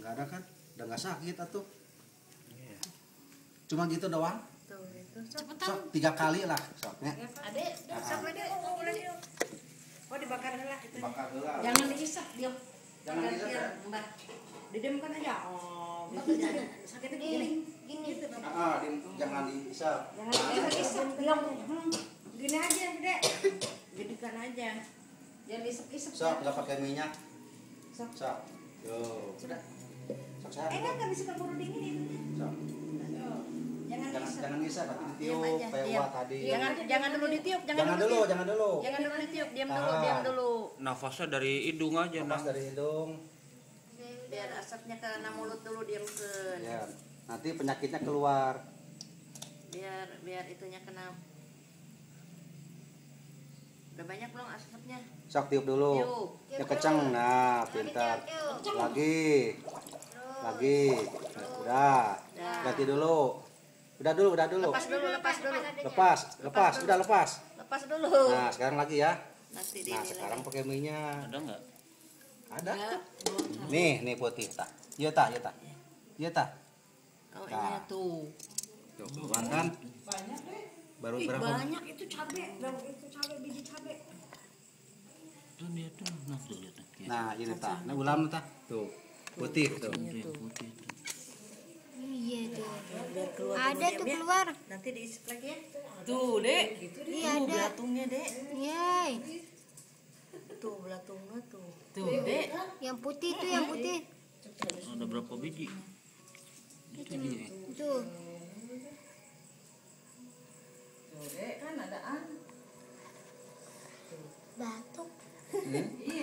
Kadang kan udah nggak sakit atuh. Cuma gitu doang. Tuh itu. Sok 3 kali lah soknya. Adek, sok aja. Oh dibakar heula itu. Bakar heula. Jangan diisap dia. Jangan diisap ya. Mbak. Didemkan aja. Oh, gitu jangan. Sakitnya gini. Gitu. Jangan diisap. Jangan diisap. Diam. Gini aja, Dek. Jadikan aja. Jangan diisap-isap. Sok enggak pakai minyak. Sok. Yo, sudah. Sok sehat. Enggak bisa keburu dingin itu. Sok. Jangan diisap, nanti ditiup kayak wah tadi. Jangan dulu ditiup, Jangan dulu. Jangan dulu ditiup, diam dulu. Nafasnya dari hidung aja, Nafas dari hidung. Biar asapnya ke mulut dulu diamkeun. Ya, nanti penyakitnya keluar. Biar itunya kena. Udah banyak belum asapnya? Sok tiup dulu. Ya kencang. Nah, pintar. Lagi. Udah. Ganti dulu. Udah dulu. Lepas dulu. Lepas. Udah lepas. Lepas dulu. Nah, sekarang lagi ya. Nanti Nah, sekarang pakai minyak. Ada nggak? Ada. Nih putih tak. Iya tak. Oh, ini tuh. Tuh, keluar kan? Banyak deh. Baru berapa? Banyak itu cabe, biji cabe. Tuh dia tuh, nah tuh lihat tuh. Nah, ini tak. Nah, ulam tak. Tuh. Putih tuh. Dia putih tuh. Iya tuh. Biar keluar. Ada tuh keluar. Nanti diisap lagi ya. Tuh, Dek. Iya ada. Belatungnya, Dek. Yay. Tuh belatungnya tuh. Tuh, Dek. Yang putih tuh yang putih. Ada berapa biji? Itu dia. Tuh. Tuh, Dek, kan adaan. Batuk. Iya.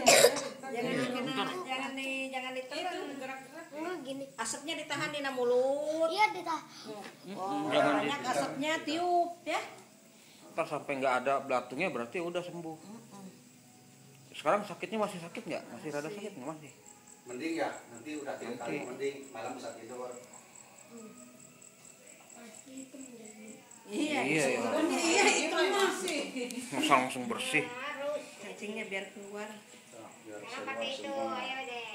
Jangan ditelan. Gini. Asapnya ditahan di mulut. Iya ditah. Oh, Jangan banyak asapnya tiup ya. Ntar sampai nggak ada belatungnya berarti udah sembuh. Sekarang sakitnya masih sakit nggak? Masih rada sakit nggak masih? Mending ya, nanti udah 3 kali mending malam bisa tidur. Iya. Iya. Iya, itu masih. Masa langsung bersih. Cacingnya biar keluar. Nah, biar Kenapa keluar itu? semua. Ayo deh.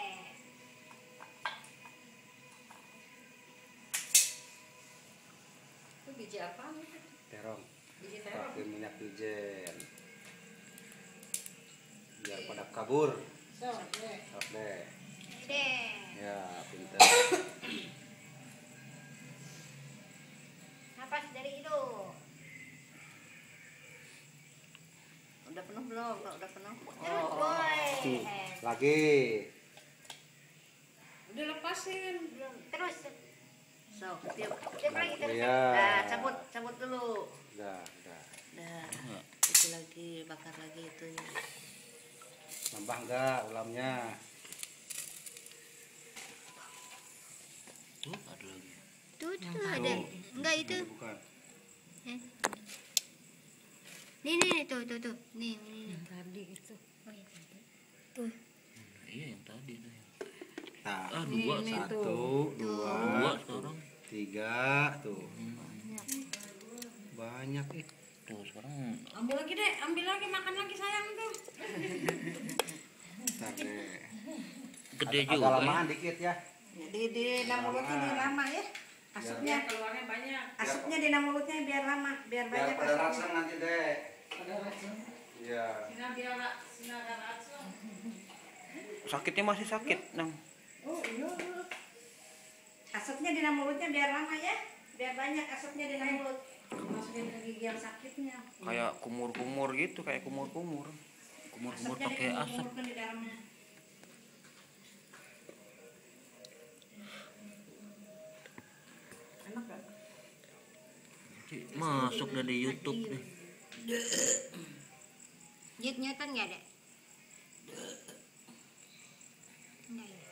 Itu biji apa? Terong. Biji terong. Pakai minyak wijen. Biar pada kabur. Sok, Dek. Sok deh. Deh. Ya, pintar. Napas dari hidung. Udah penuh belum? Udah penuh. Terus boy. Lagi. Udah lepasin. Terus. So, tiup. Tiup lagi terus. Iya. Nah, cabut dulu. Udah. Nah, itu lagi bakar lagi itunya. Nambah enggak ulamnya? Tuh ada lagi. Tuh ada. Enggak itu. Ini bukan. Nih tuh. Nih. Tadi itu. Oh iya tadi. Tuh. Iya yang tadi tuh. Nah, Dua. satu, dua, Dua sekarang. 3, tuh. Banyak Tuh sekarang Ambil lagi, Dek. Ambil lagi, makan lagi sayang tuh. Bentar deh. gede Agak juga. lamaan dikit ya. Di mulutnya biar lama ya. Asapnya Keluarnya banyak. asapnya di mulutnya biar lama, biar Biar banyak pada asapnya. rasa nanti deh. Ada racun. Iya. Sina ada racun. Sakitnya masih sakit, Nang. Oh iya. Asapnya di mulutnya biar lama ya, biar banyak asapnya di mulut. Masukin ke gigi yang sakitnya. Kayak kumur-kumur gitu, kayak kumur-kumur. Kumur-kumur Asapnya pakai asap. dikumur-kumurkan di dalamnya. Enak gak? Masuk dari YouTube nih. Nyet-nyetan enggak ada? Enggak ya?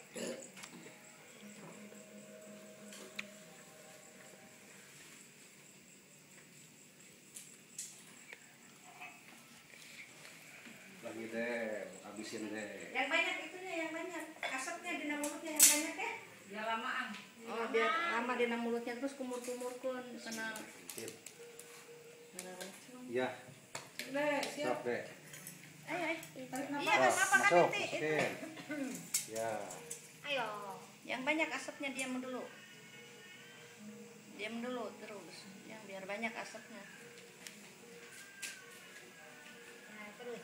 Lagi deh, habisin deh. Yang banyak itunya, yang banyak. Asapnya di mulutnya yang banyak ya. Biar lamaan. Oh, biar lama di mulutnya terus kumur-kumurkan kena Sip. racun. Iya, Dek, siap. stop deh. Ayo, tarik Iya, nafas. apa kan Masuk, nanti? masukin. Ya. Ayo. Yang banyak asapnya, diam dulu terus ya, biar banyak asapnya. Nah, terus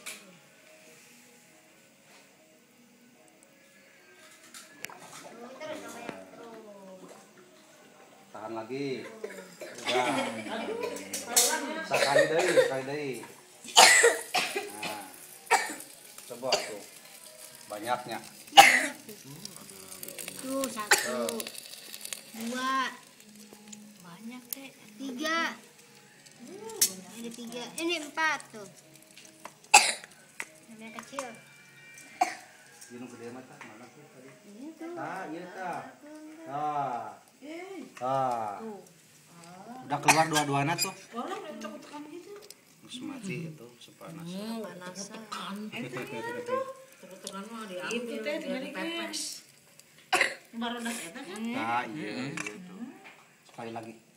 terus sama yang terus. Tahan lagi. Udah. Sekali deui. Nah. Coba tuh. Banyaknya. Tuh 1, 2, Banyak teh. 3. Ada 3. Ini 4 tuh. Yang kecil. Gunung gede mah tah mana tuh tadi? Ini tuh. Iya tah. Udah keluar dua-duanya tuh. Boleh tekan gitu. Terus mati itu sepanas. Panasan. Tekan mah diambil. Itu teh dipepes. Baru das eta kan. Nah, iya gitu. Sekali lagi.